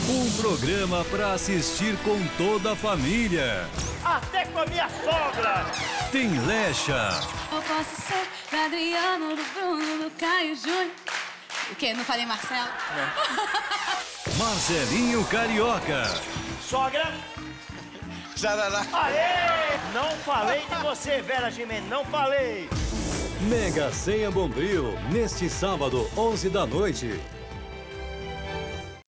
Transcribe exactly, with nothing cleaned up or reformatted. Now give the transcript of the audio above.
Um programa para assistir com toda a família. Até com a minha sogra. Tem Lecha. Eu posso ser do Adriano, do Bruno, do Caio Júnior. O quê? Não falei Marcelo? Não. Marcelinho Carioca. Sogra. Sarará. Aê! Não falei de você, Vera Gimenez, não falei. Mega Senha Bombril, neste sábado, onze da noite.